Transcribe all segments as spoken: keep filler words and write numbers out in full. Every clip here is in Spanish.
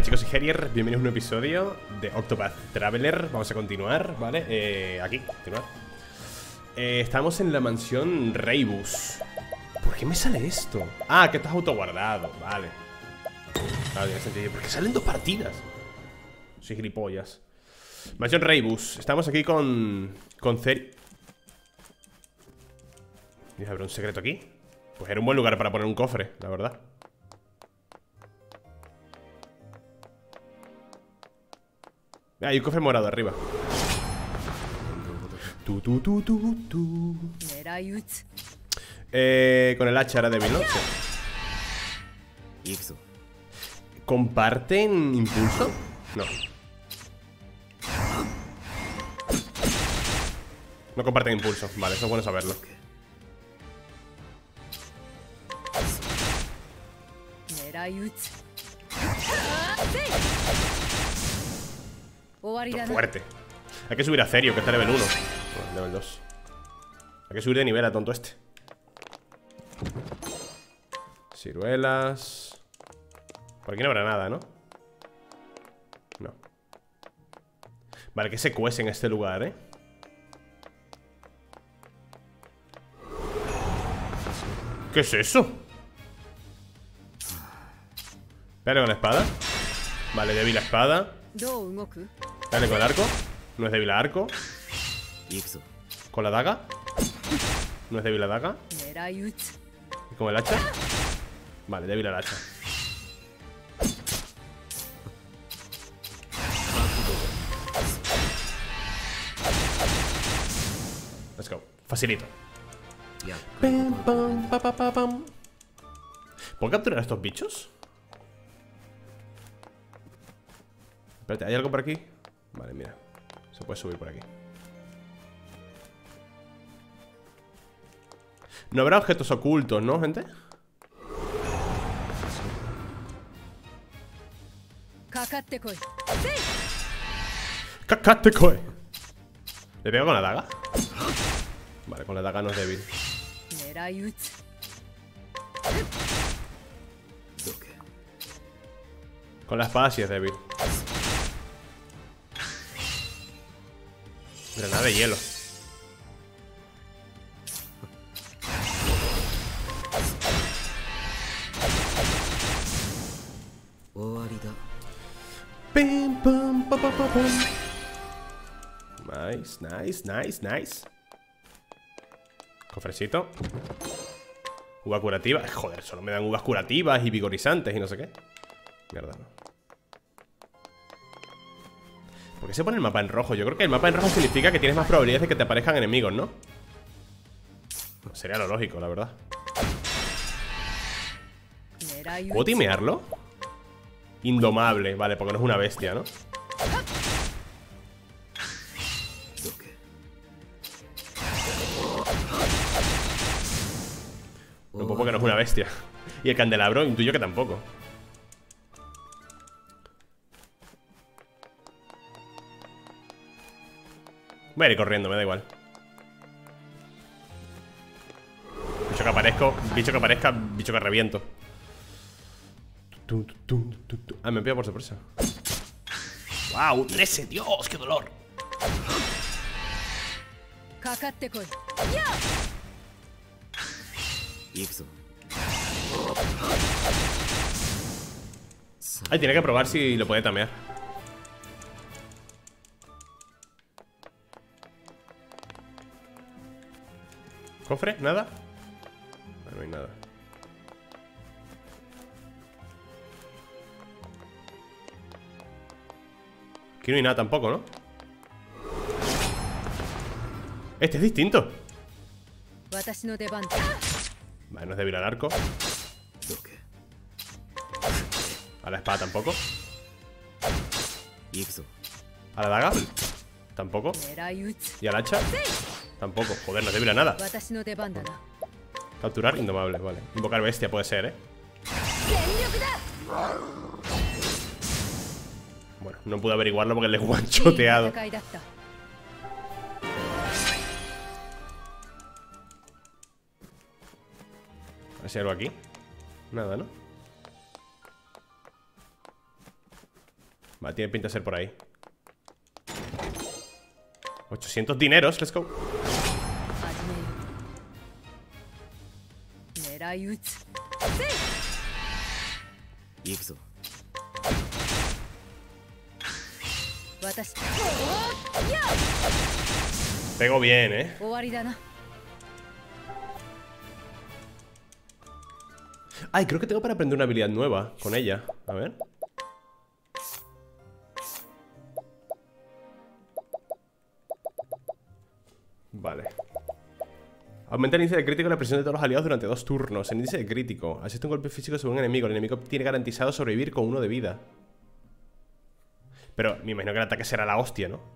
chicos, soy Herier, bienvenidos a un episodio de Octopath Traveler. Vamos a continuar, ¿vale? Eh, aquí, continuar eh, Estamos en la mansión Rebus. ¿Por qué me sale esto? Ah, que estás autoguardado, vale. Claro, tiene sentido. ¿Por qué salen dos partidas? Soy gilipollas. Mansión Rebus, estamos aquí con... Con Ceri... ¿Tienes haber un secreto aquí? Pues era un buen lugar para poner un cofre, la verdad. Ah, hay un cofre morado arriba. Tu, tu, tu, tu, tu. Eh, con el hacha era débil, ¿no? Sí. ¿Comparten impulso? No. No comparten impulso. Vale, eso es bueno saberlo. Fuerte. Hay que subir a Cerio, que está level uno. Bueno, level dos. Hay que subir de nivel a tonto este. Ciruelas. Por aquí no habrá nada, ¿no? No. Vale, que se cuece en este lugar, ¿eh? ¿Qué es eso? Dale con la espada. Vale, débil la espada. Dale con el arco. No es débil el arco. Con la daga. No es débil la daga. ¿Y con el hacha? Vale, débil el hacha. Let's go. Facilito. ¿Puedo capturar a estos bichos? Espérate, ¿hay algo por aquí? Vale, mira. Se puede subir por aquí. No habrá objetos ocultos, ¿no, gente? ¡Kakate-koi! ¿Le pego con la daga? Vale, con la daga no es débil. Con la espada sí es débil. Granada de hielo. Pim, pum, pa, pa, pa, pum. Nice, nice, nice, nice. Cofrecito. Uva curativa. Joder, solo me dan uvas curativas y vigorizantes y no sé qué. Mierda, no. ¿Por qué se pone el mapa en rojo? Yo creo que el mapa en rojo significa que tienes más probabilidades de que te aparezcan enemigos, ¿no? Sería lo lógico, la verdad. ¿Puedo timearlo? Indomable, vale, porque no es una bestia, ¿no? No puedo porque no es una bestia. Y el candelabro intuyo que tampoco. Voy a ir corriendo, me da igual. Bicho que aparezco, bicho que aparezca, bicho que reviento. Ah, me pilla por sorpresa. ¡Wow! ¡trece! ¡Dios! ¡Qué dolor! Ay, tiene que probar si lo puede tamear. ¿Cofre? ¿Nada? Ah, no hay nada. Aquí no hay nada tampoco, ¿no? Este es distinto. Vale, no es débil al arco. A la espada tampoco. A la daga tampoco. Y al hacha tampoco. Joder, no es débil a nada. Capturar indomable, vale. Invocar bestia puede ser, ¿eh? Bueno, no pude averiguarlo porque le he guanchoteado. A ver si hay algo aquí. Nada, ¿no? Vale, tiene pinta de ser por ahí. ochocientos dineros, let's go. Pego bien, eh. Ay, creo que tengo para aprender una habilidad nueva con ella. A ver. Vale. Aumenta el índice de crítico y la presión de todos los aliados durante dos turnos. El índice de crítico. Asiste un golpe físico sobre un enemigo. El enemigo tiene garantizado sobrevivir con uno de vida. Pero me imagino que el ataque será la hostia, ¿no?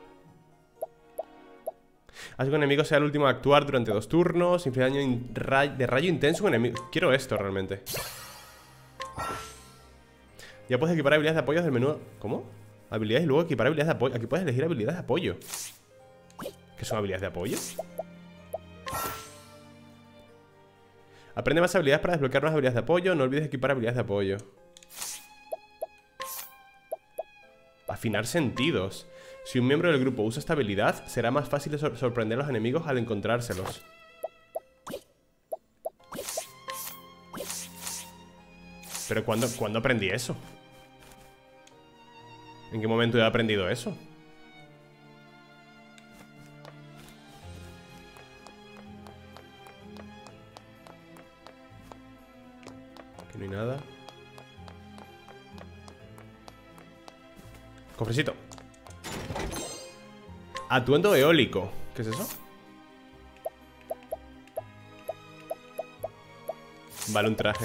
Hace que un enemigo sea el último a actuar durante dos turnos. Inflige daño in ray de rayo intenso a un enemigo. Quiero esto realmente. Ya puedes equipar habilidades de apoyo del menú. ¿Cómo? Habilidades y luego equipar habilidades de apoyo. Aquí puedes elegir habilidades de apoyo. ¿Qué son habilidades de apoyo? Aprende más habilidades para desbloquear unas habilidades de apoyo. No olvides equipar habilidades de apoyo. Afinar sentidos. Si un miembro del grupo usa esta habilidad, será más fácil de sor sorprender a los enemigos al encontrárselos. Pero ¿cuándo, ¿cuándo aprendí eso? ¿En qué momento he aprendido eso? Aquí no hay nada. Cofrecito. Atuendo eólico. ¿Qué es eso? Vale, un traje.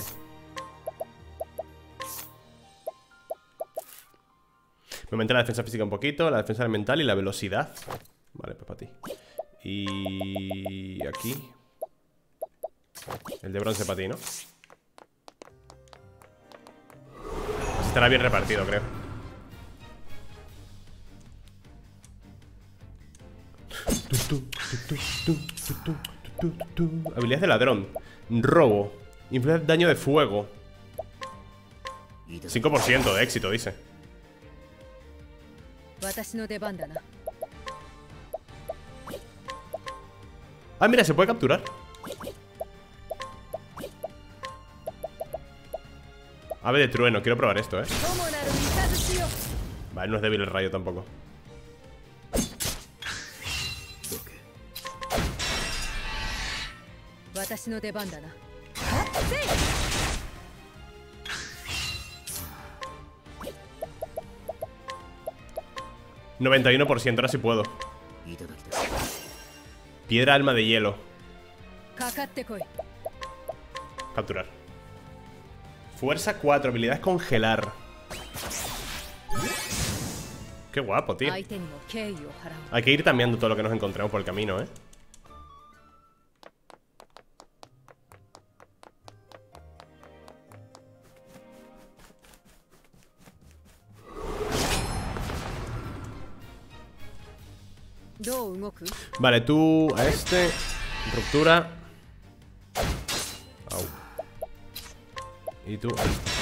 Me aumenta la defensa física un poquito, la defensa mental y la velocidad. Vale, pues para ti. Y... aquí el de bronce para ti, ¿no? Estará bien repartido, creo. Habilidades de ladrón. Robo. Inflige daño de fuego. cinco por ciento de éxito, dice. Ah, mira, se puede capturar. Ave de trueno, quiero probar esto, eh. Vale, no es débil el rayo tampoco. noventa y uno por ciento, ahora sí puedo. Piedra alma de hielo. Capturar. Fuerza cuatro, habilidades congelar. Qué guapo, tío. Hay que ir cambiando todo lo que nos encontremos por el camino, eh. Vale, tú a este. Ruptura. Au. Y tú a este.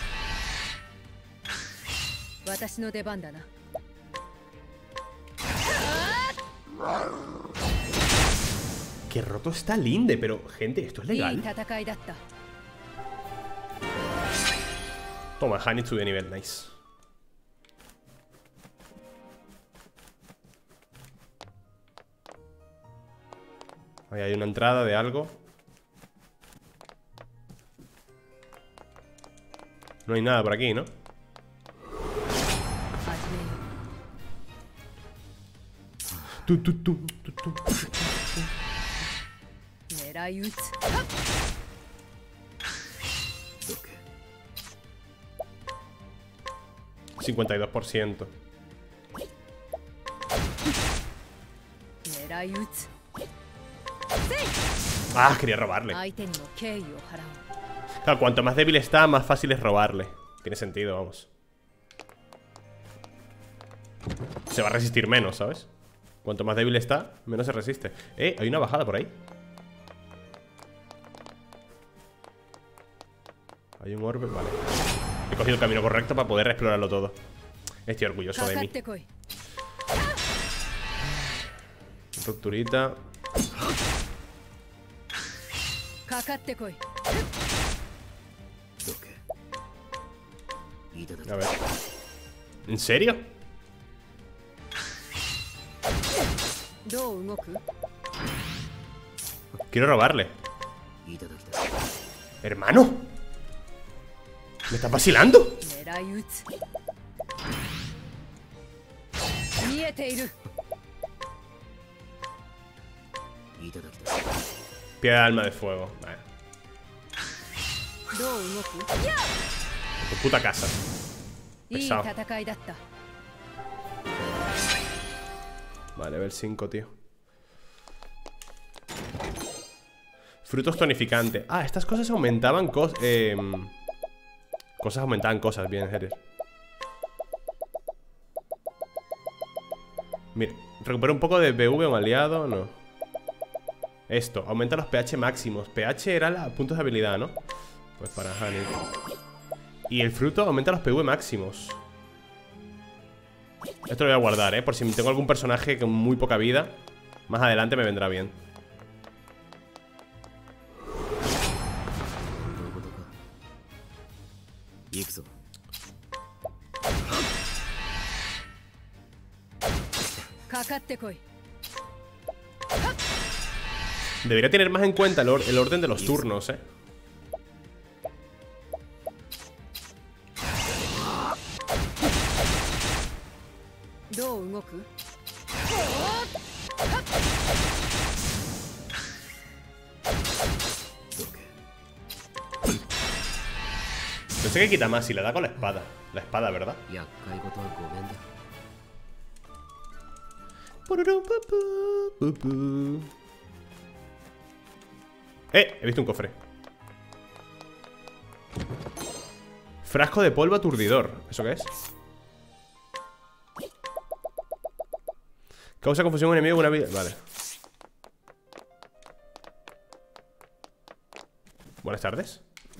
Qué roto está Linde, pero gente, ¿esto es legal? Toma, Honey sube de nivel, nice. Ahí hay una entrada de algo. No hay nada por aquí, ¿no? Tu, tu, tu, tu, tu, tu. cincuenta y dos por ciento. Ah, quería robarle. Claro, cuanto más débil está, más fácil es robarle. Tiene sentido, vamos. Se va a resistir menos, ¿sabes? Cuanto más débil está, menos se resiste. Eh, hay una bajada por ahí. Hay un orbe, vale. He cogido el camino correcto para poder explorarlo todo. Estoy orgulloso de mí. Rupturita. A ver. ¿En serio? Quiero robarle. Hermano, ¿me estás vacilando? Piedra de alma de fuego. Vale. Tu puta casa. Pesado. Vale, level cinco, tío. Frutos tonificantes. Ah, estas cosas aumentaban cosas. Eh, cosas aumentaban cosas. Bien, Herer. Mira, recupero un poco de B V a un aliado. No. Esto, aumenta los pH máximos. pH era los puntos de habilidad, ¿no? Pues para Honey. Y el fruto aumenta los P V máximos. Esto lo voy a guardar, ¿eh? Por si tengo algún personaje con muy poca vida. Más adelante me vendrá bien. Debería tener más en cuenta el, or el orden de los turnos, ¿eh? Pensé que quita más si le da con la espada. La espada, ¿verdad? Eh, he visto un cofre. Frasco de polvo aturdidor. ¿Eso qué es? Causa confusión a un enemigo con una vida. Vale. Buenas tardes.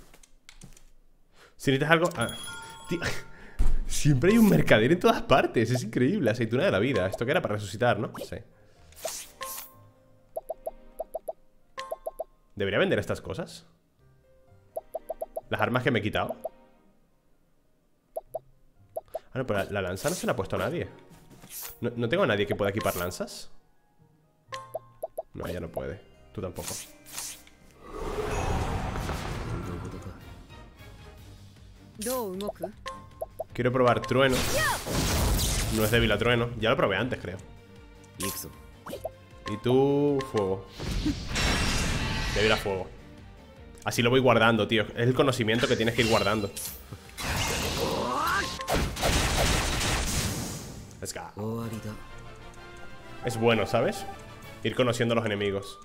Si necesitas algo... Ah. Tío. Siempre hay un mercader en todas partes. Es increíble. Aceituna de la vida. Esto que era para resucitar, ¿no? Sí. ¿Debería vender estas cosas? Las armas que me he quitado. Ah, no, pero la, la lanza no se la ha puesto a nadie. No, no tengo a nadie que pueda equipar lanzas. No, ella no puede. Tú tampoco. Quiero probar trueno. No es débil a trueno. Ya lo probé antes, creo. Y tú, fuego. Débil a fuego. Así lo voy guardando, tío. Es el conocimiento que tienes que ir guardando. Let's go. Es bueno, ¿sabes? Ir conociendo a los enemigos.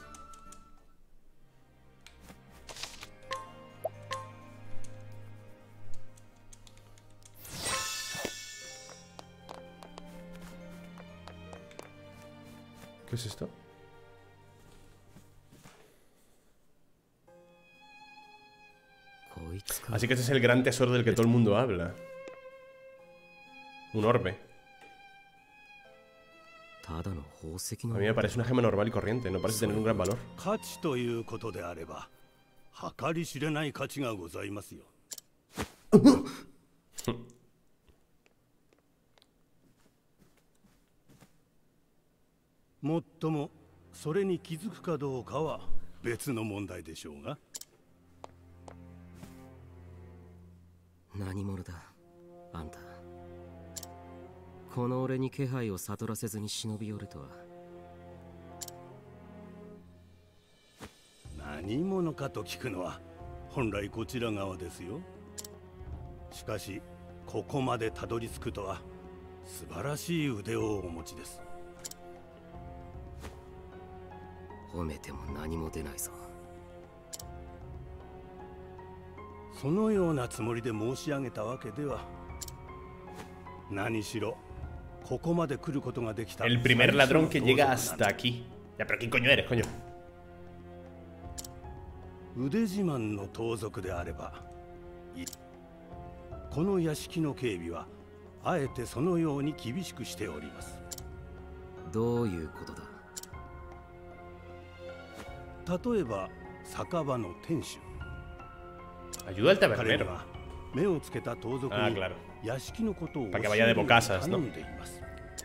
¿Qué es esto? Así que este es el gran tesoro del que todo el mundo habla. Un orbe. A mí me parece una gema normal y corriente. No parece tener un gran valor. El primer ladrón que llega hasta aquí. Ya, pero ¿quién coño eres, coño? あえてそのように厳しくしております。 どういうことだ。 例えば酒場の店主。 Ayuda al 彼 tabernero. は目をつけた盗賊 Ah, に claro. 屋敷のことを教 Para que え vaya de るように bocazas, 頼 ¿no? んでいます。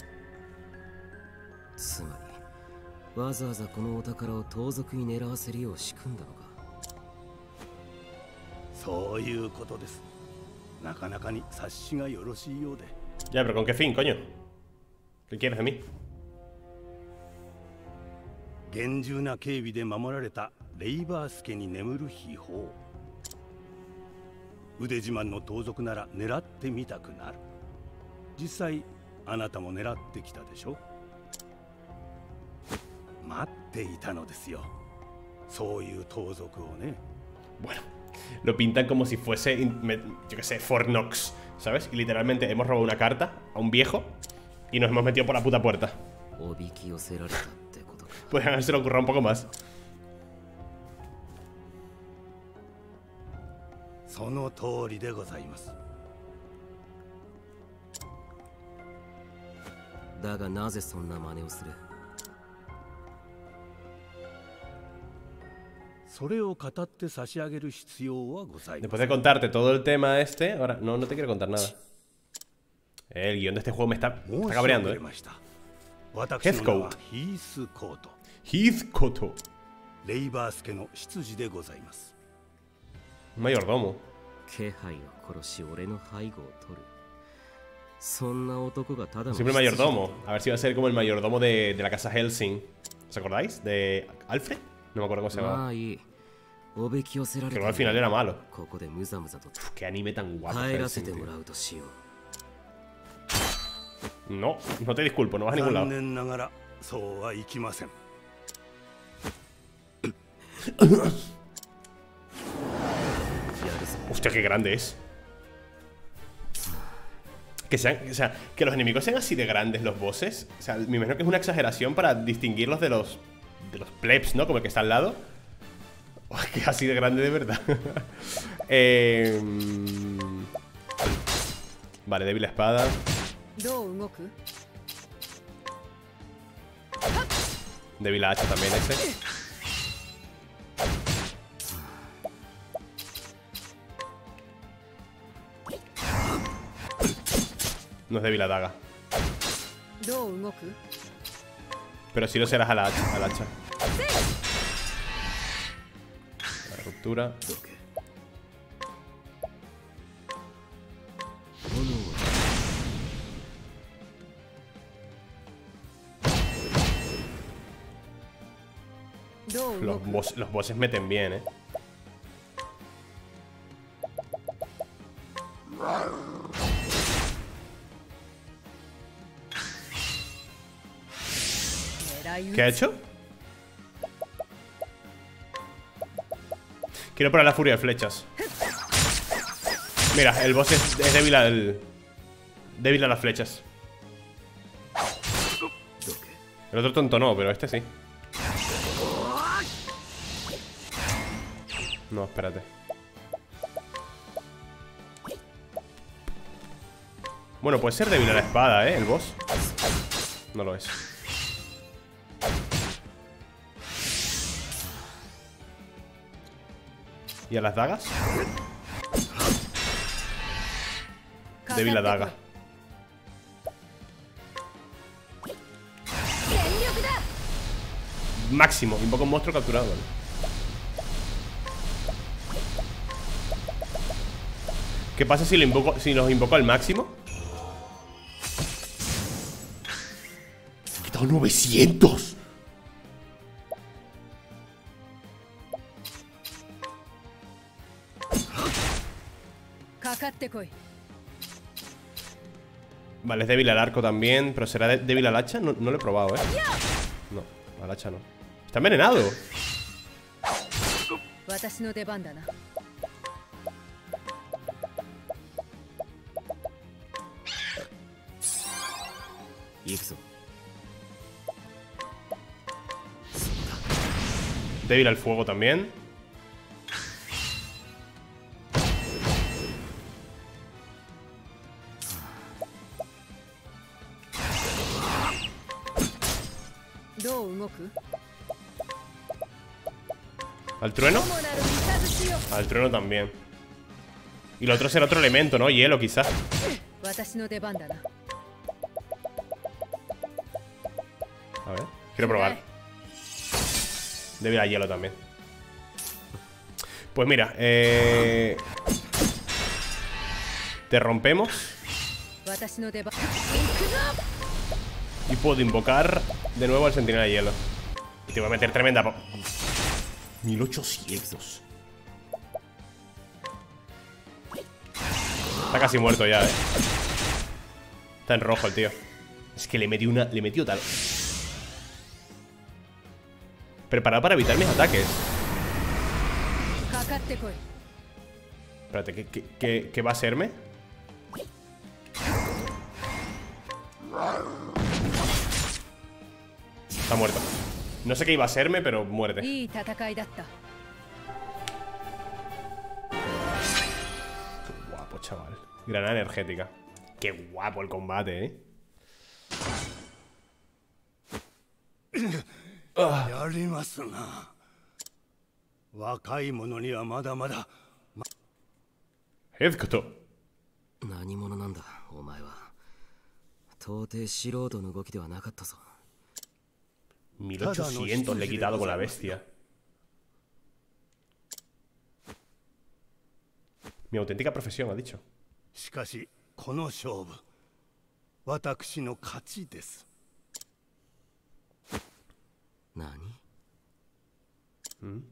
つまりわざわざこのお宝を盗賊に狙わせるよう仕組んだのか。 そういうことです。なかなかに察しがよろしいようで。 Ya, pero ¿con qué fin, coño? ¿Qué quieres de mí? 厳重な警備で守られたレイバース家に眠る秘宝。腕自慢の盗賊なら狙ってみたくなる。実際あなたも狙ってきたでしょ。待っていたのですよ、そういう盗賊をね。 Bueno, lo pintan como si fuese, yo qué sé, Fort Knox, ¿sabes? Y literalmente hemos robado una carta a un viejo y nos hemos metido por la puta puerta. Podrían haberse lo ocurrido un poco más. その通りでございます。 だがなぜそんな真似をする。 それを語って差し上げる必要はございます。 Después de contarte todo el tema este, ahora no, no te quiero contar nada. El guión de este juego me está, me está cabreando, eh. Heathcote. Heathcote. レイバース家の執事でございます。 Mayordomo. 気配を殺し俺の背後を取る。そんな男がただの Siempre mayordomo. A ver si va a ser como el mayordomo de, de la casa Helsing. ¿Os acordáis? De Alfred. No me acuerdo cómo se llamaba. Que luego al final era malo. Uf, qué anime tan guapo. No, no te disculpo, no vas a ningún lado. Hostia, qué grande es. Que sean, o sea, que los enemigos sean así de grandes los bosses. O sea, me imagino que es una exageración para distinguirlos de los de los plebs, ¿no? Como el que está al lado. Oh, que es así de grande de verdad. eh, vale, débil la espada. Débil la hacha también ese. No es débil la daga. Pero sí lo serás a la hacha. A la hacha. La ruptura. Los, boss, los bosses meten bien, eh. ¿Qué ha hecho? Quiero probar la furia de flechas. Mira, el boss es, es débil al... débil a las flechas. El otro tonto no, pero este sí. No, espérate. Bueno, puede ser débil a la espada, ¿eh? El boss. No lo es. ¿Y a las dagas? Débil la daga. Máximo, invoca un monstruo capturado. ¿Qué pasa si lo invoco, si los invoco al máximo? He quitado novecientos. Vale, es débil al arco también. Pero será de débil al hacha. No, no lo he probado, eh. No, al hacha no. Está envenenado. Débil al fuego también. ¿Al trueno? Al trueno también. Y lo otro será otro elemento, ¿no? Hielo, quizás. A ver, quiero probar. Debe ir a hielo también. Pues mira, eh... te rompemos. Y puedo invocar de nuevo al centinela de hielo. Y te voy a meter tremenda po- mil ochocientos. Está casi muerto ya, eh. Está en rojo el tío. Es que le metí una... Le metió tal. Preparado para evitar mis ataques. Espérate, ¿qué, qué, qué, qué va a serme? Está muerto. No sé qué iba a serme, pero muerte. Qué guapo, chaval. Granada energética. Qué guapo el combate, eh. Ah. やりますな。若い者にはまだまだ。 ヘズコト。 何者なんだお前は。到底素人の動きではなかったぞ。 mil ochocientos le he quitado con la bestia. Mi auténtica profesión, ha dicho. しかしこの勝負、私の勝ちです。 何？ ん？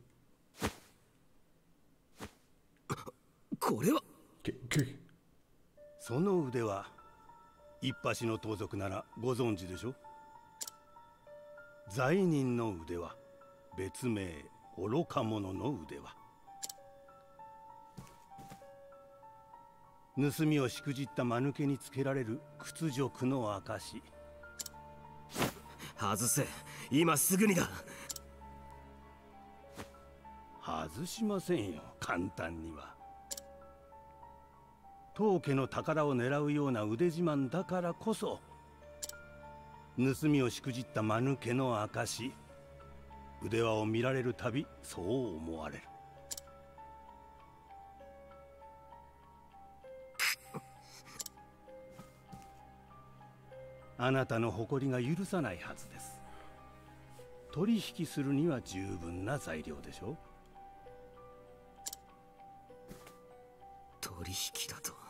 これは？ け、け？ その腕は一橋の盗賊ならご存知でしょ。罪人の腕は別名愚か者の腕は。盗みをしくじった間抜けにつけられる屈辱の証。 外せ、今すぐにだ。 外しませんよ、簡単には。当家の宝を狙うような腕自慢だからこそ、盗みをしくじった間抜けの証、腕輪を見られるたびそう思われる。あなたの誇りが許さないはずです。取引するには十分な材料でしょ。 取引だと。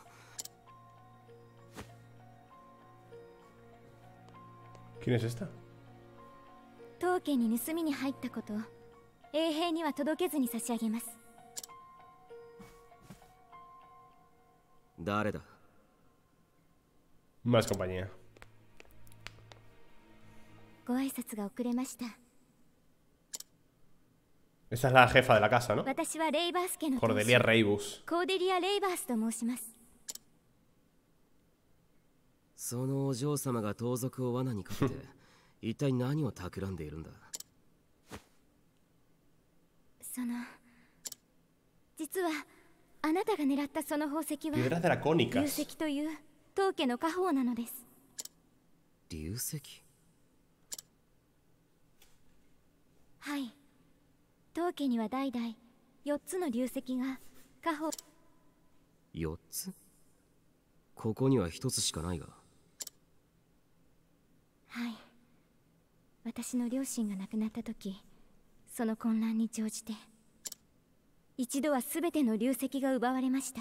¿Quién es esta? 当家に盗みに入ったこと、衛兵には届けずに差し上げます。 誰だ？ Más compañía. ご挨拶が遅れました。 Esta es la jefa de la casa, ¿no? 私はレイバース家の当主 Cordelia Reibus. コーデリア・レイバースと申します。 そのお嬢様が盗賊を罠にかけて一体何を企んでいるんだ？ その実はあなたが狙ったその宝石は Piedras dracónicas. 流石という当家の家宝なのです。 流石？ はい。当家には代々よっつの流石が家宝。 よっつ？ここにはひとつしかないが。 はい。私の両親が亡くなった時、その混乱に乗じて一度は全ての流石が奪われました。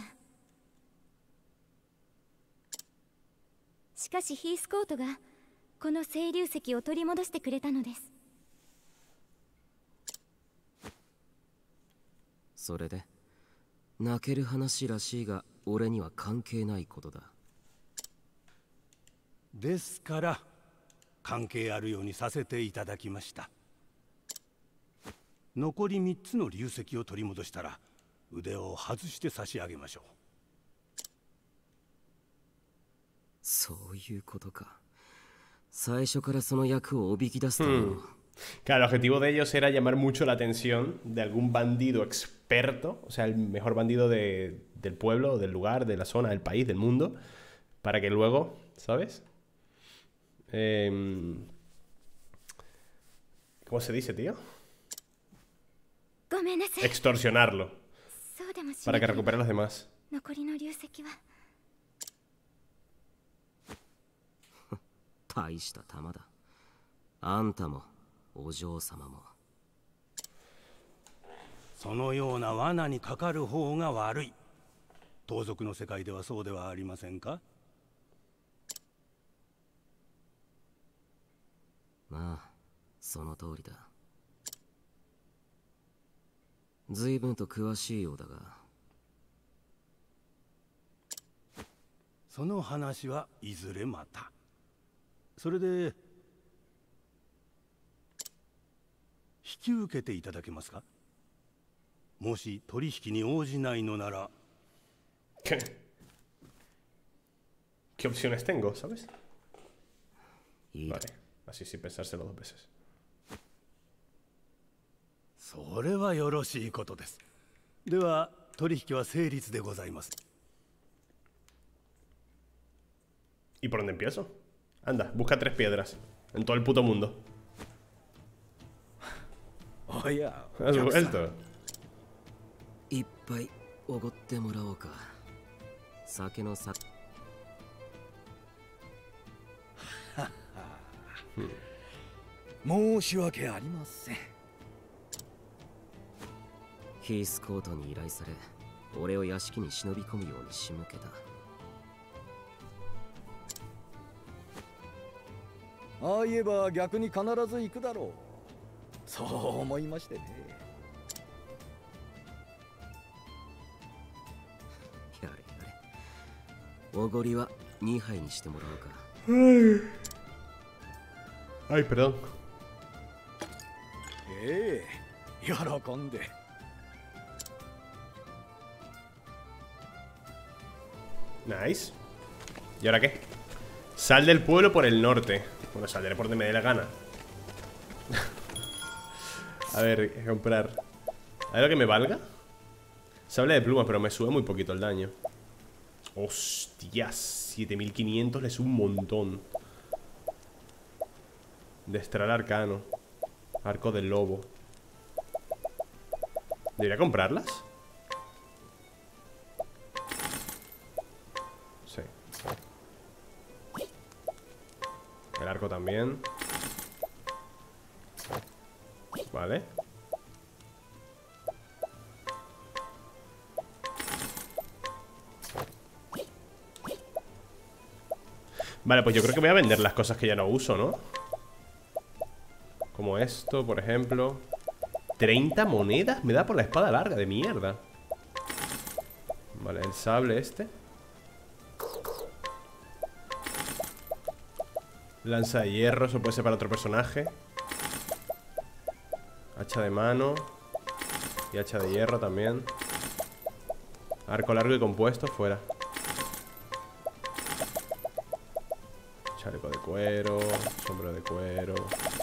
しかしヒースコートがこの青流石を取り戻してくれたのです。 それで泣ける話らしいが俺には関係ないことだ。 ですから関係あるようにさせていただきました。残りみっつの流石を取り戻したら腕を外して差し上げましょう。 そういうことか。最初からその役をおびき出すための、 Hmm. Claro, el objetivo de ellos era llamar mucho la atención de algún bandido experto, o sea, el mejor bandido de, del pueblo, del lugar, de la zona, del país, del mundo, para que luego, ¿sabes? Eh, ¿Cómo se dice, tío? ご extorsionarlo para que recupere a los demás. 残りの流石は大した玉だ。あんたもお嬢様も。 そのような罠にかかる方が悪い。盗賊の世界ではそうではありませんか？ まあ、その通りだ。随分と詳しいようだが。 その話はいずれまた。それで引き受けていただけますか？もし取引に応じないのなら。 ¿Qué? ¿Qué opciones tengo, sabes? Vale, así sin pensárselo dos veces. それはよろしいことです。では取引は成立でございます。 ¿Y por dónde empiezo? Anda, busca tres piedras en todo el puto mundo. Oye, ¿has vuelto? いっぱいおごってもらおうか。酒のさ。 申し訳ありません。 ヒースコートに依頼され、俺を屋敷に忍び込むように仕向けた。 ああ言えば逆に必ず行くだろう。そう思いましてね。 やれやれ。おごりはにはいにしてもらおうか。 Ay, perdón. ええ、喜んで。 Nice. ¿Y ahora qué? Sal del pueblo por el norte. Bueno, saldré por donde me dé la gana. A ver, comprar. ¿Hay algo que me valga? Sable de plumas, pero me sube muy poquito el daño. Hostias, siete mil quinientos le sube un montón. Destral arcano. Arco del lobo. ¿Debería comprarlas? Sí. El arco también. Vale. Vale, pues yo creo que voy a vender las cosas que ya no uso, ¿no? Como esto, por ejemplo. treinta monedas me da por la espada larga, de mierda. Vale, el sable este. Lanza de hierro, eso puede ser para otro personaje. Hacha de mano. Y hacha de hierro también. Arco largo y compuesto, fuera. Chaleco de cuero. Sombrero de cuero.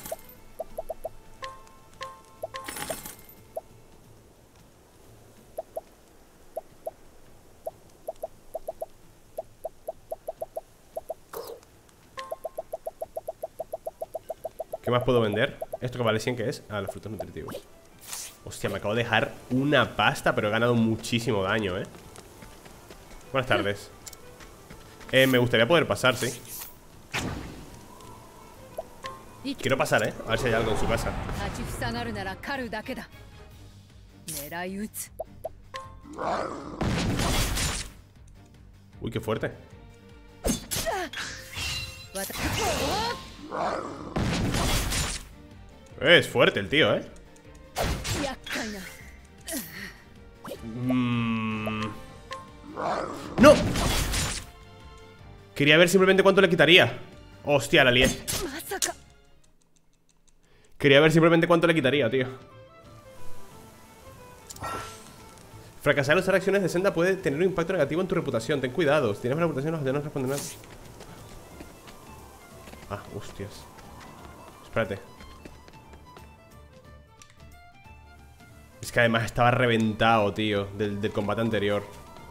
¿Qué más puedo vender? ¿Esto que vale cien qué es? Ah, los frutos nutritivos. Hostia, me acabo de dejar una pasta, pero he ganado muchísimo daño, ¿eh? Buenas tardes. Eh, me gustaría poder pasar, sí. Quiero pasar, ¿eh? A ver si hay algo en su casa. Uy, qué fuerte. Es fuerte el tío, ¿eh? Mm. ¡No! Quería ver simplemente cuánto le quitaría. Hostia, la lié. Quería ver simplemente cuánto le quitaría, tío. Fracasar en usar acciones de senda puede tener un impacto negativo en tu reputación. Ten cuidado. Si tienes una reputación, los no responden nada. Ah, hostias. Espérate. Es que además estaba reventado, tío, del, del combate anterior.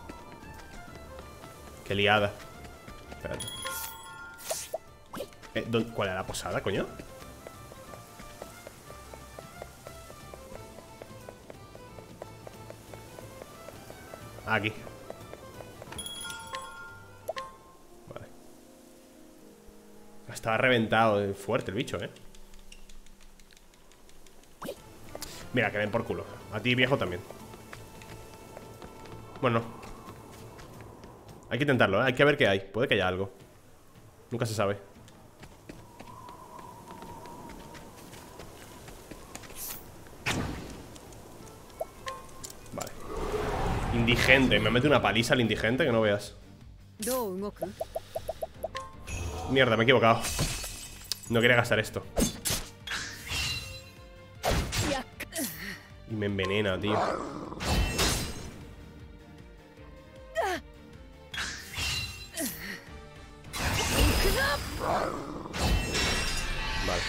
Qué liada. Espérate. Eh, ¿dónde, ¿Cuál era la posada, coño? Aquí. Vale. Estaba reventado. Fuerte el bicho, eh. Mira, que den por culo. A ti, viejo, también. Bueno, no. Hay que intentarlo, ¿eh? Hay que ver qué hay. Puede que haya algo. Nunca se sabe. Vale. Indigente. Me mete una paliza al indigente que no veas. Mierda, me he equivocado. No quería gastar esto. Y me envenena, tío. Vale.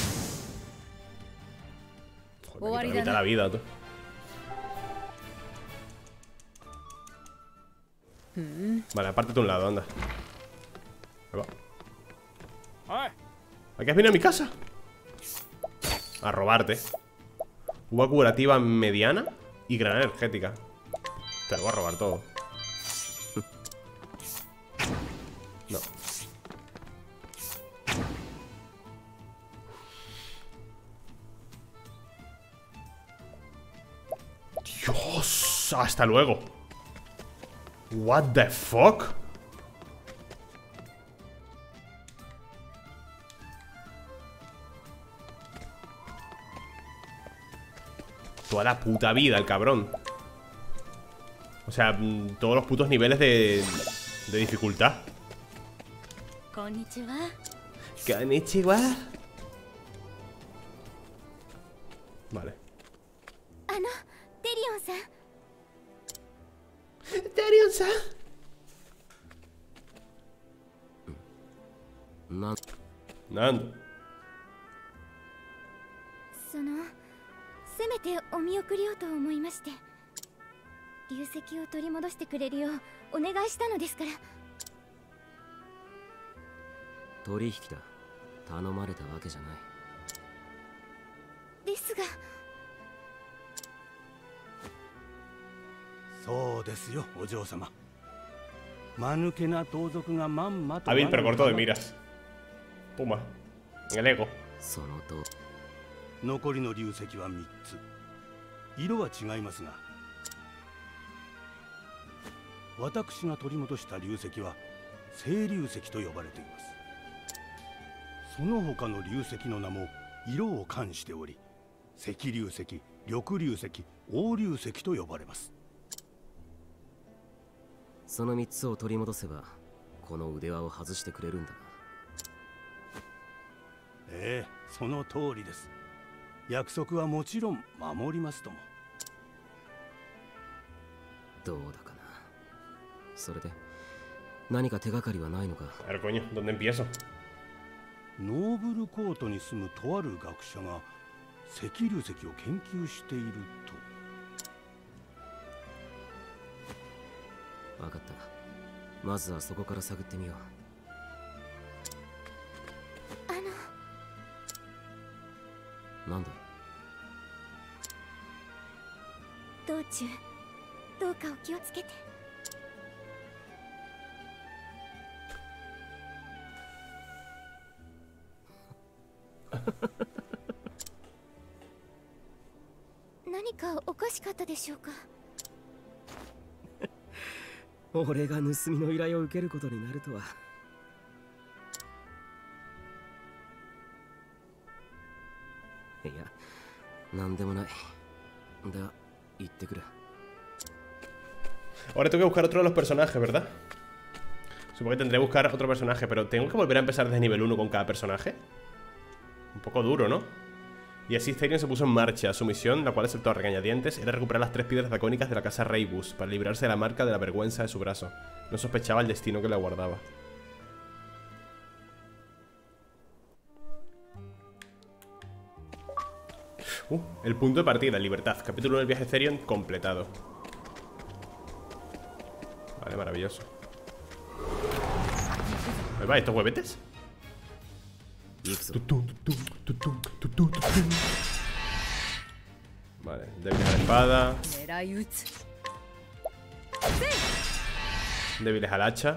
Joder, me quita la vida, tú. Vale, apártate un lado, anda. Ahí va. ¿A qué has venido a mi casa? A robarte. Uva curativa mediana y granada energética. Te lo voy a robar todo. No. Dios, hasta luego. What the fuck? Toda la puta vida, el cabrón. O sea, todos los putos niveles de, de dificultad. Konnichiwa. Konnichiwa. Vale. Ano, Terion-san. Terion-san. Na... Nando. そのせめてお見送りをと思いまして、流石を取り戻してくれるようお願いしたのですから。 取引だ。頼まれたわけじゃない。 ですが。 そうですよ、お嬢様。間抜けな盗賊がまんまと。 Hábil pero corto de miras. Puma. En el ego. そのと。 残りの流石はみっつ。色は違いますが、私が取り戻した流石は青流石と呼ばれています。その他の流石の名も色を冠しており、赤流石、緑流石、黄流石と呼ばれます。 そのみっつを取り戻せばこの腕輪を外してくれるんだな。 ええ、その通りです。約束はもちろん守りますとも。 どうだかな。それで何か手がかりはないのか。 A ver, coño, ¿dónde empiezo? ノーブルコートに住むとある学者が赤流石を研究していると。分かった。まずはそこから探ってみよう。 あの。 なんだ。 道中どうかお気をつけて。何かおかしかったでしょうか。 俺が盗みの依頼を受けることになるとは。いや、なんでもない。では、行ってくる。 Ahora tengo que buscar otro de los personajes, ¿verdad? Supongo que tendré que buscar otro personaje, pero tengo que volver a empezar desde nivel uno con cada personaje. Un poco duro, ¿no? Y así Therion se puso en marcha. Su misión, la cual aceptó a regañadientes, era recuperar las tres piedras dracónicas de la casa Reibus para librarse de la marca de la vergüenza de su brazo. No sospechaba el destino que le aguardaba. Uh, el punto de partida, libertad. Capítulo uno del viaje Therion completado. Vale, maravilloso. Ahí va, ¿estos huevetes? Vale, débil a la espada. Débiles al hacha.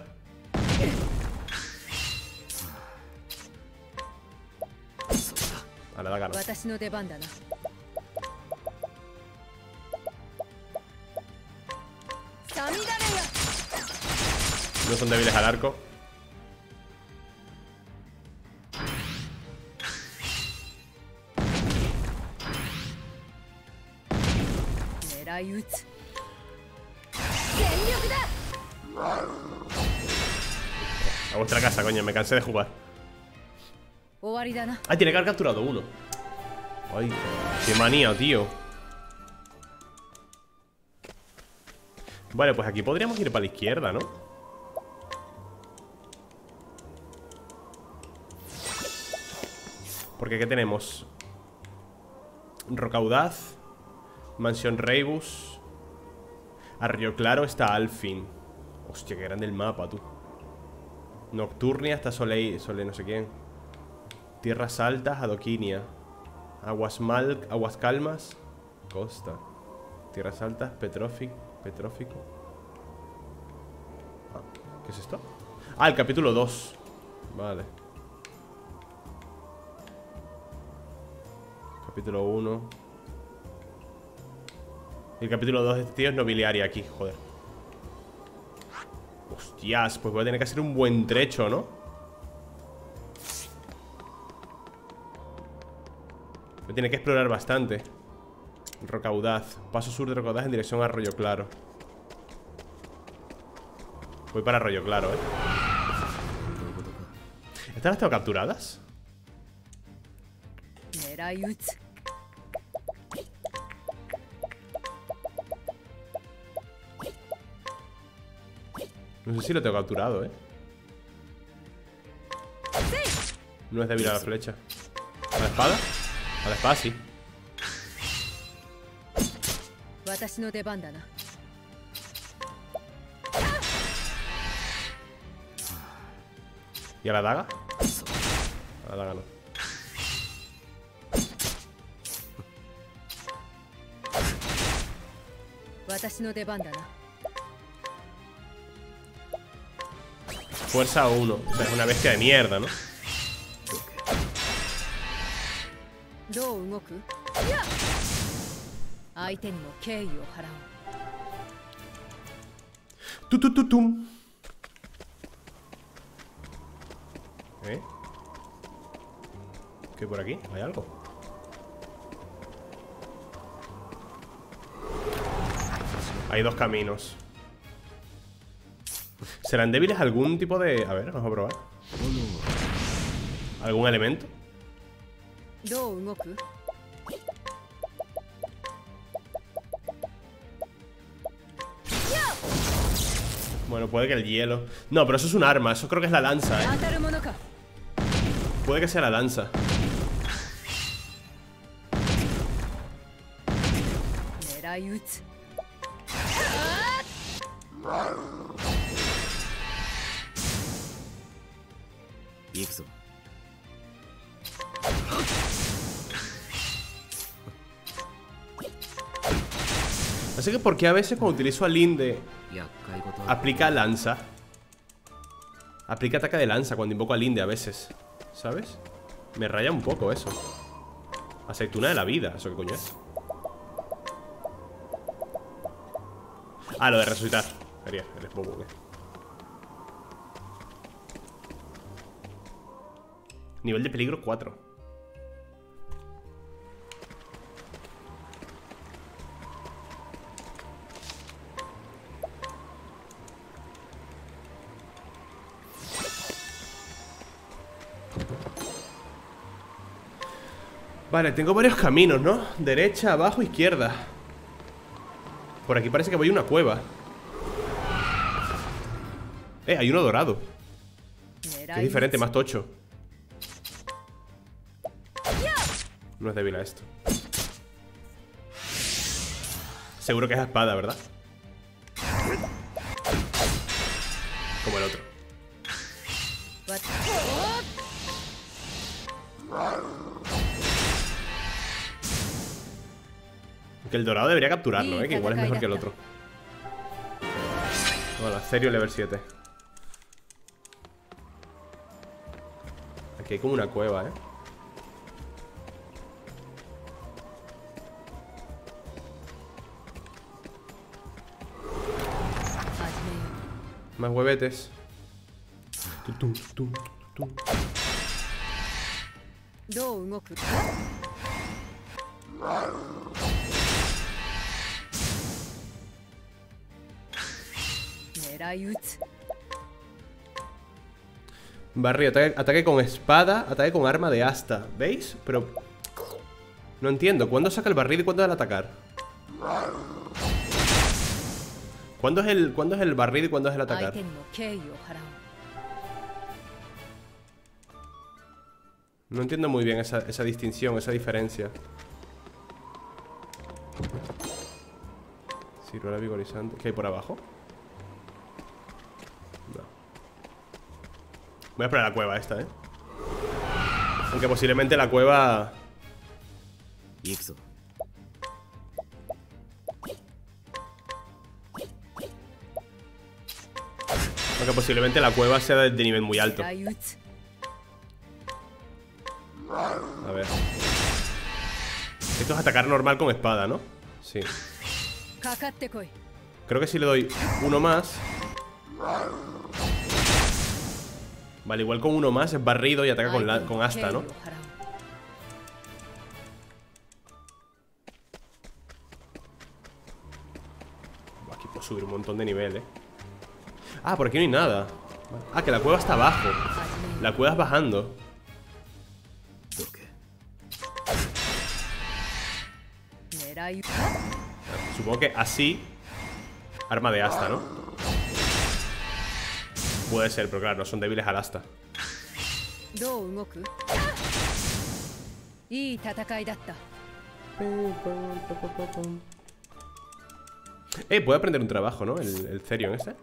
A la daga no. No son débiles al arco. A vuestra casa, coño, me cansé de jugar. Ah, tiene que haber capturado uno. Ay, qué manía, tío. Vale, pues aquí podríamos ir para la izquierda, ¿no? Porque ¿qué tenemos? Rocaudaz, Mansión Reibus, Arroyo Claro, está Alfin. Hostia, qué grande el mapa, tú. Nocturnia, está Soleil, Soleil no sé quién. Tierras Altas, Adoquinia. Aguas Mal, Aguas Calmas, Costa. Tierras Altas, Petrófico. Petrófico. Ah, ¿qué es esto? Ah, el capítulo dos. Vale. Capítulo uno. Y el capítulo dos de este tío es nobiliaria aquí, joder. Hostias, pues voy a tener que hacer un buen trecho, ¿no? Me tiene que explorar bastante. Rocaudaz. Paso sur de Rocaudaz en dirección a Arroyo Claro. Voy para Arroyo Claro, eh. ¿Estas las tengo capturadas? No sé si lo tengo capturado, eh. No es débil a la flecha. ¿A la espada? A la espada sí. ¿Y a la daga? A la daga no. Fuerza uno. O sea, es una bestia de mierda, ¿no? Tu, tu, tu, tum. ¿Eh? ¿Qué por aquí? ¿Hay algo? Hay dos caminos. ¿Serán débiles algún tipo de...? A ver, vamos a probar. ¿Algún elemento? Bueno, puede que el hielo... No, pero eso es un arma, eso creo que es la lanza, ¿eh? Puede que sea la lanza. Así que porque a veces cuando utilizo a Linde aplica lanza. Aplica ataque de lanza cuando invoco a Linde a veces, ¿sabes? Me raya un poco eso. Aceituna de la vida, ¿eso qué coño es? Ah, lo de resucitar. Sería, eres bobo, ¿qué? Nivel de peligro cuatro. Vale, tengo varios caminos, ¿no? Derecha, abajo, izquierda. Por aquí parece que voy a una cueva. Eh, hay uno dorado. Que es diferente, más tocho. No es débil a esto. Seguro que es espada, ¿verdad? Como el otro. Que el dorado debería capturarlo, ¿eh? Que igual es mejor que el otro. Bueno, serio level siete. Aquí hay como una cueva, ¿eh? Más huevetes. Tum, tum, tum, tum. Barrio, ataque, ataque con espada, ataque con arma de asta. ¿Veis? Pero no entiendo, ¿cuándo saca el barril y cuándo es el atacar? ¿Cuándo es el, ¿cuándo es el barril y cuándo es el atacar? No entiendo muy bien esa, esa distinción, esa diferencia. Ciruela vigorizante. ¿Qué hay por abajo? No. Voy a esperar la cueva esta, ¿eh? Aunque posiblemente la cueva... Aunque posiblemente la cueva sea de, de nivel muy alto. A ver. Esto es atacar normal con espada, ¿no? Sí. Creo que si le doy uno más. Vale, igual con uno más es barrido y ataca con, la, con asta, ¿no? Aquí puedo subir un montón de nivel, ¿eh? Ah, por aquí no hay nada. Ah, que la cueva está abajo. La cueva es bajando. Supongo que así. Arma de asta, ¿no? Puede ser, pero claro, no son débiles al asta. Eh, puede aprender un trabajo, ¿no? El, el Therion este.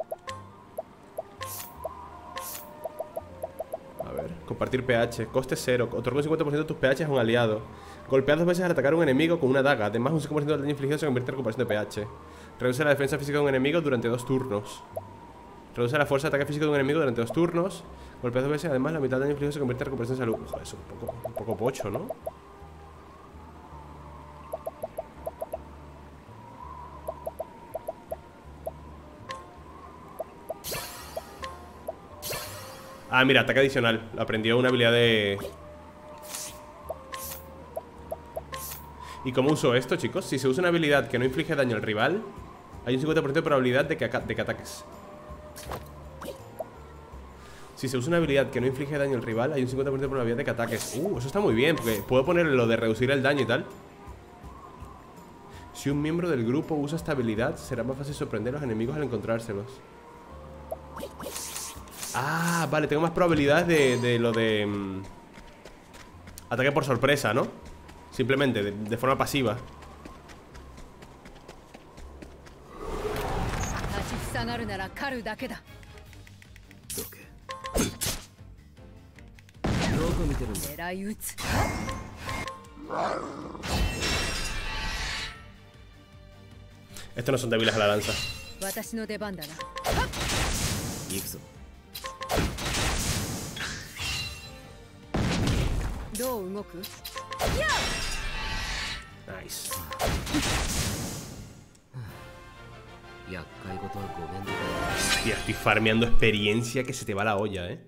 A ver, compartir pH. Coste cero. Otorga un cincuenta por ciento de tus pH a un aliado. Golpea dos veces al atacar a un enemigo con una daga. Además, un cinco por ciento del daño infligido se convierte en recuperación de pH. Reduce la defensa física de un enemigo durante dos turnos. Reduce la fuerza de ataque físico de un enemigo durante dos turnos. Golpea dos veces, además, la mitad del daño infligido se convierte en recuperación de salud. Joder, eso es un poco, un poco pocho, ¿no? Ah, mira, ataque adicional. Aprendió una habilidad de... ¿Y cómo uso esto, chicos? Si se usa una habilidad que no inflige daño al rival, hay un cincuenta por ciento de probabilidad de que, de que ataques. Si se usa una habilidad que no inflige daño al rival, hay un cincuenta por ciento de probabilidad de que ataques. Uh, eso está muy bien, porque puedo poner lo de reducir el daño y tal. Si un miembro del grupo usa esta habilidad, será más fácil sorprender a los enemigos al encontrárselos. Ah, vale, tengo más probabilidades de, de lo de... Um, ataque por sorpresa, ¿no? Simplemente, de, de forma pasiva. Estos no son débiles a la lanza. Nice. Hostia, estoy farmeando experiencia que se te va la olla, eh.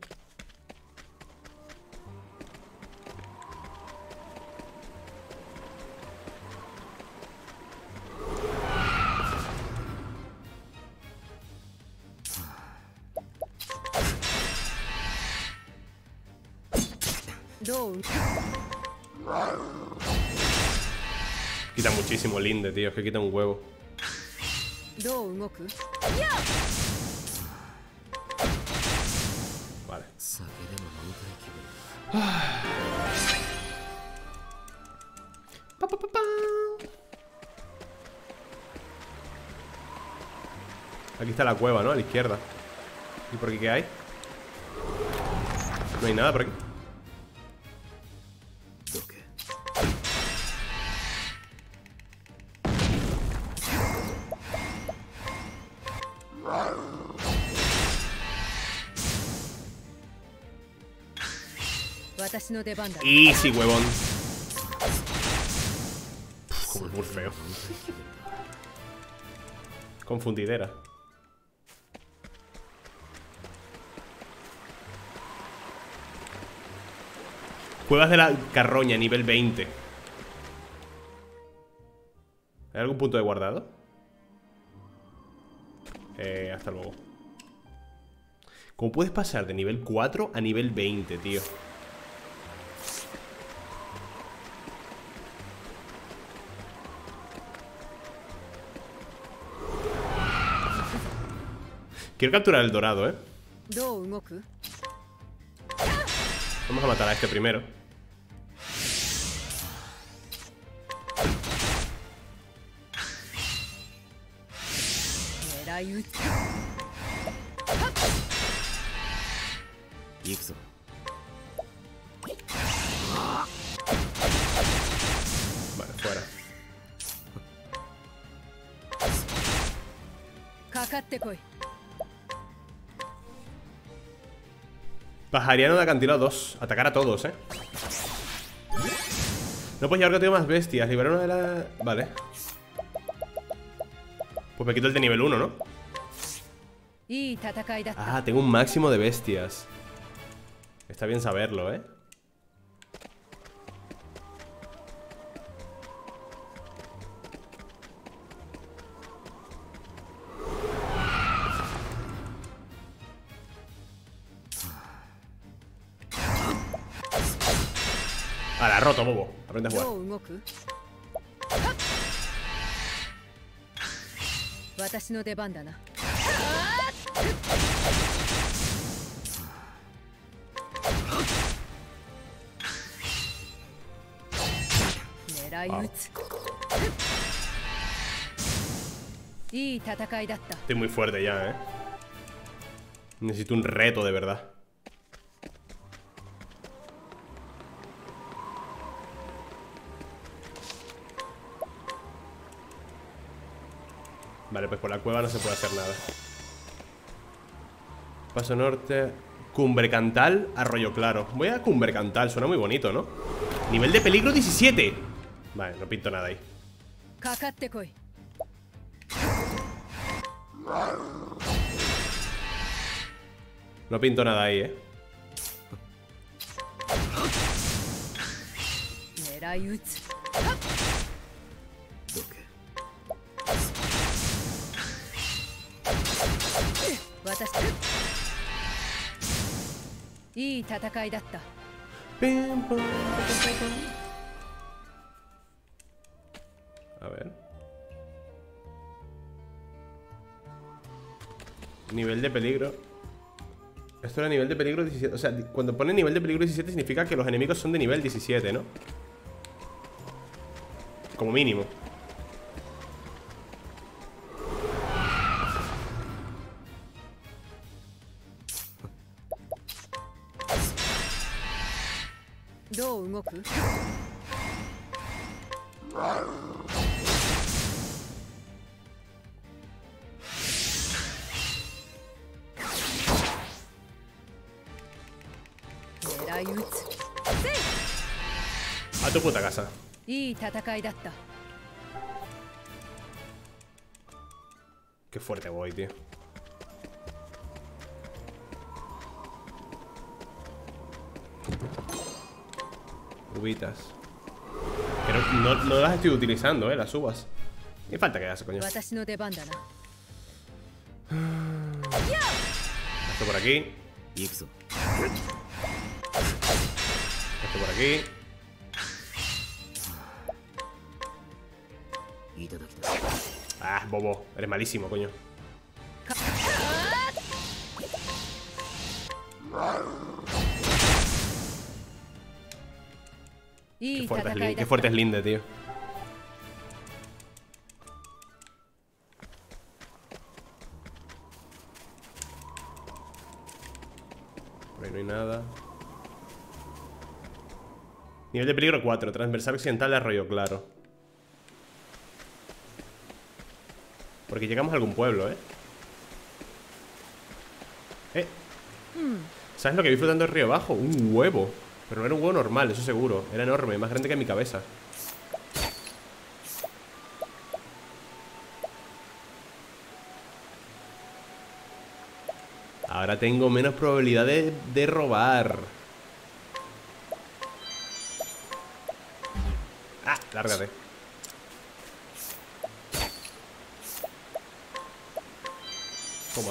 Quita muchísimo linde, tío. Es que quita un huevo. Vale. Pa, pa, pa, pa. Aquí está la cueva, ¿no? A la izquierda. ¿Y por aquí qué hay? No hay nada por aquí. Easy, huevón. Puf, como es muy feo. Confundidera. Cuevas de la Carroña, nivel veinte. ¿Hay algún punto de guardado? Eh, hasta luego. ¿Cómo puedes pasar de nivel cuatro a nivel veinte, tío? Quiero capturar el dorado, ¿eh? Vamos a matar a este primero. Vale, fuera. Pajariano de acantilado dos. Atacar a todos, eh. No puedes llevar contigo más bestias. Liberar una de las... Vale. Pues me quito el de nivel uno, ¿no? Ah, tengo un máximo de bestias. Está bien saberlo, ¿eh? Ahora, roto, bobo. Aprende a jugar. Wow. Estoy muy fuerte ya, eh. Necesito un reto de verdad. Vale, pues por la cueva no se puede hacer nada. Paso norte. Cumbre Cantal, Arroyo Claro. Voy a Cumbre Cantal, suena muy bonito, ¿no? Nivel de peligro diecisiete. Vale, no pinto nada ahí. No pinto nada ahí, eh. A ver. Nivel de peligro. Esto era nivel de peligro diecisiete. O sea, cuando pone nivel de peligro diecisiete significa que los enemigos son de nivel diecisiete, ¿no? Como mínimo. A tu puta casa. Qué fuerte voy, tío. Ubitas. Pero no, no las estoy utilizando, eh, las uvas. Ni falta que hagas, coño. Esto por aquí. Esto por aquí. Ah, bobo, eres malísimo, coño. Qué fuerte es, Lin- qué fuerte es Linde, tío. Por ahí no hay nada. Nivel de peligro cuatro. Transversal occidental de Arroyo Claro. Porque llegamos a algún pueblo, ¿eh? ¿Eh? ¿Sabes lo que vi flotando el río abajo? Un huevo. Pero no era un huevo normal, eso seguro. Era enorme, más grande que mi cabeza. Ahora tengo menos probabilidad de, de robar. Ah, lárgate. Toma.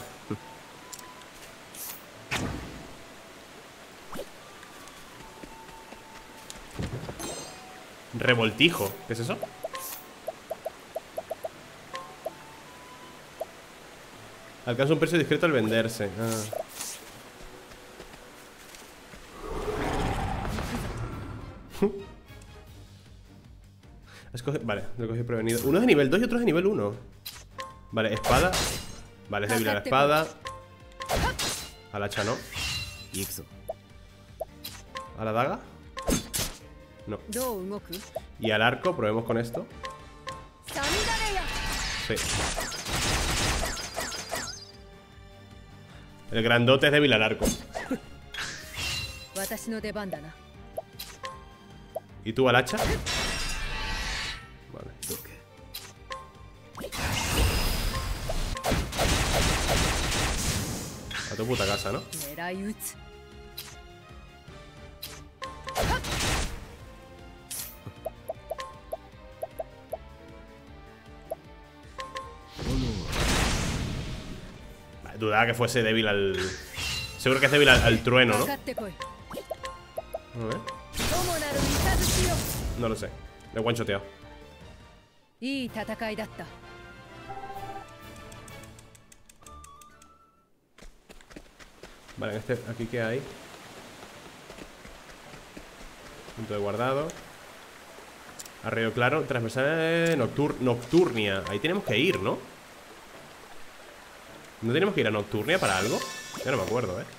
Revoltijo, ¿qué es eso? Alcanza un precio discreto al venderse. Ah. Escoge... Vale, lo cogí prevenido. Uno es de nivel dos y otro es de nivel uno. Vale, espada. Vale, es débil a la espada. Al hacha no. A la daga. No. Y al arco, probemos con esto. Sí. El grandote es débil al arco. ¿Y tú al hacha? Vale. A tu puta casa, ¿no? Dudaba que fuese débil al... Seguro que es débil al, al trueno, ¿no? A ver. No lo sé. Le he guanchoteado. Vale, en este... ¿Aquí qué hay? Punto de guardado. Arreo claro. Transversal... Noctur... Nocturnia. Ahí tenemos que ir, ¿no? ¿No tenemos que ir a Nocturnia para algo? Ya no me acuerdo, ¿eh?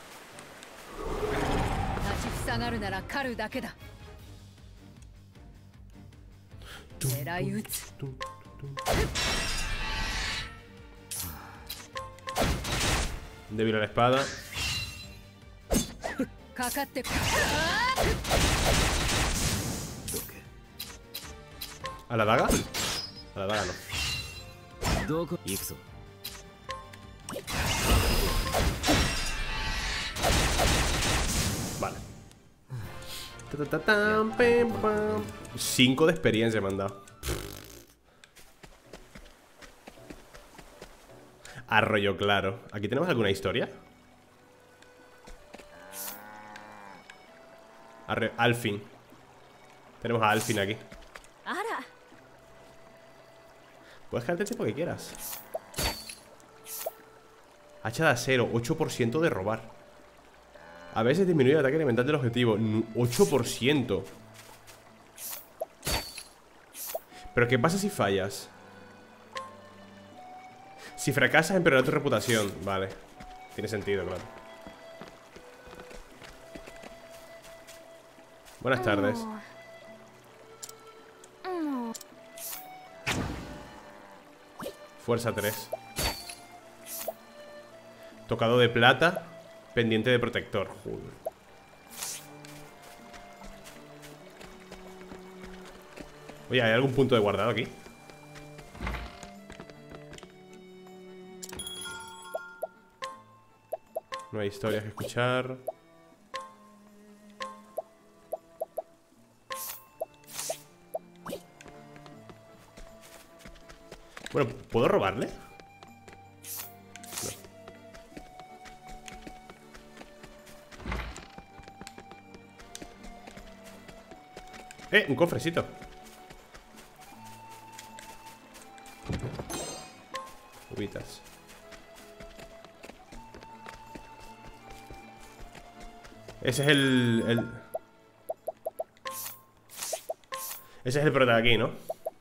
Débil a la espada. ¿A la daga? A la daga no. Vale. Cinco de experiencia me han dado. Arroyo claro. ¿Aquí tenemos alguna historia? Arre Alfin. Tenemos a Alfin aquí. Puedes quedarte el tiempo que quieras. Hacha de acero, ocho por ciento de robar. A veces disminuye el ataque elemental del objetivo. ocho por ciento. Pero ¿qué pasa si fallas? Si fracasas, empeorará tu reputación. Vale, tiene sentido, claro. Buenas tardes. Fuerza tres. Tocado de plata. Pendiente de protector. Joder. Oye, ¿hay algún punto de guardado aquí? No hay historias que escuchar. Bueno, ¿puedo robarle? Eh, un cofrecito. Ubitas. Ese es el, el... Ese es el prota de aquí, ¿no?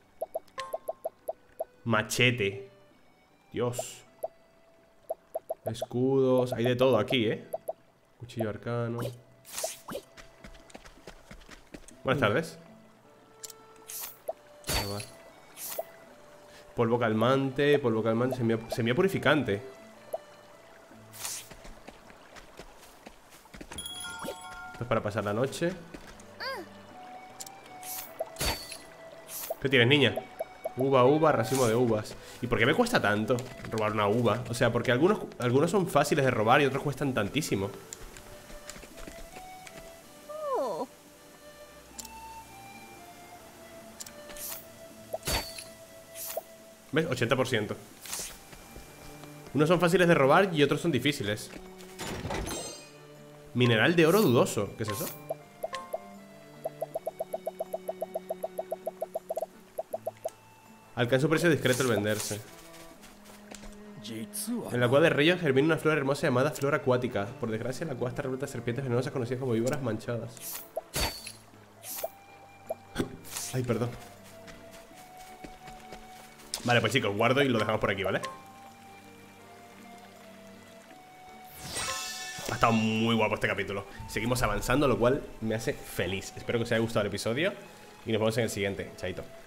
Machete. Dios. Escudos. Hay de todo aquí, ¿eh? Cuchillo arcano. Buenas tardes. Polvo calmante, polvo calmante, semilla, semilla purificante. es para pasar la noche. ¿Qué tienes, niña? Uva, uva, racimo de uvas. ¿Y por qué me cuesta tanto robar una uva? O sea, porque algunos, algunos son fáciles de robar y otros cuestan tantísimo. ¿Ves? ochenta por ciento. Unos son fáciles de robar y otros son difíciles. Mineral de oro dudoso. ¿Qué es eso? Alcanza un precio discreto al venderse. En la cueva de ríos germina una flor hermosa llamada flor acuática. Por desgracia, la cueva está repleta de serpientes venenosas conocidas como víboras manchadas. Ay, perdón. Vale, pues chicos, guardo y lo dejamos por aquí, ¿vale? Ha estado muy guapo este capítulo. Seguimos avanzando, lo cual me hace feliz. Espero que os haya gustado el episodio y nos vemos en el siguiente. Chaito.